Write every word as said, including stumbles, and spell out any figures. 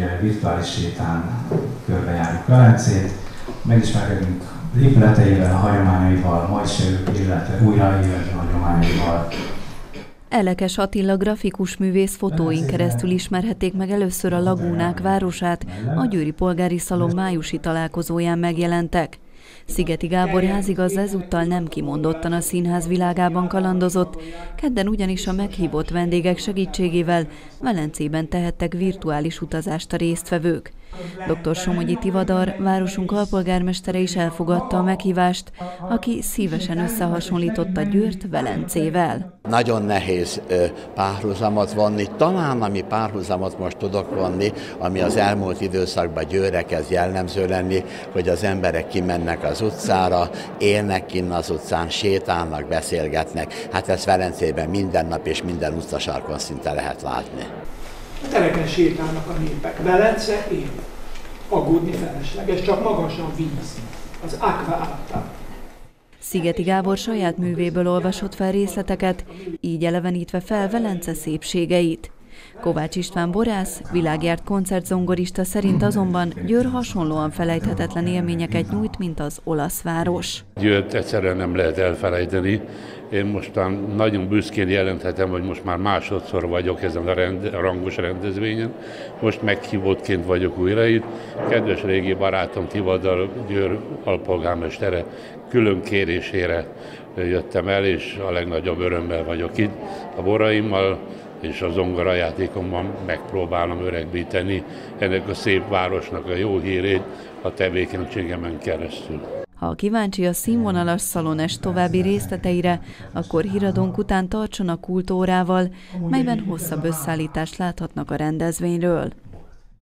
virtuális sétán körbejárjuk Velencét, megismerkedünk épületeivel, a hagyományaival, ma is jövők, illetve újraélő hagyományaival. Elekes Attila grafikus művész fotóin keresztül ismerhették meg először a Lagúnák városát, a Győri Polgári Szalon májusi találkozóján megjelentek. Szigeti Gábor házigazda ezúttal nem kimondottan a színház világában kalandozott, kedden ugyanis a meghívott vendégek segítségével Velencében tehettek virtuális utazást a résztvevők. doktor Somogyi Tivadar, városunk alpolgármestere is elfogadta a meghívást, aki szívesen összehasonlította Győrt Velencével. Nagyon nehéz párhuzamot vonni, talán ami párhuzamot most tudok vonni, ami az elmúlt időszakban Győrre kezd jellemző lenni, hogy az emberek kimennek az utcára, élnek kinn az utcán, sétálnak, beszélgetnek. Hát ezt Velencében minden nap és minden utcasarkon szinte lehet látni. A tereken sétálnak a népek. Velence él. Aggódni felesleges, csak magas a víz, az Aqua Alta. Szigeti Gábor saját művéből olvasott fel részleteket, így elevenítve fel Velence szépségeit. Kovács István borász, világjárt koncertzongorista szerint azonban Győr hasonlóan felejthetetlen élményeket nyújt, mint az olasz város. Győrt egyszerűen nem lehet elfelejteni. Én mostan nagyon büszkén jelenthetem, hogy most már másodszor vagyok ezen a, rend, a rangos rendezvényen. Most meghívottként vagyok újra itt. Kedves régi barátom Tivadar Győr alpolgármestere külön kérésére jöttem el, és a legnagyobb örömmel vagyok itt. A boraimmal és a zongorajátékomban megpróbálom öregbíteni ennek a szép városnak a jó hírét a tevékenységemen keresztül. Ha kíváncsi a színvonalas szalones további részleteire, akkor híradónk után tartson a kultórával, melyben hosszabb összeállítást láthatnak a rendezvényről.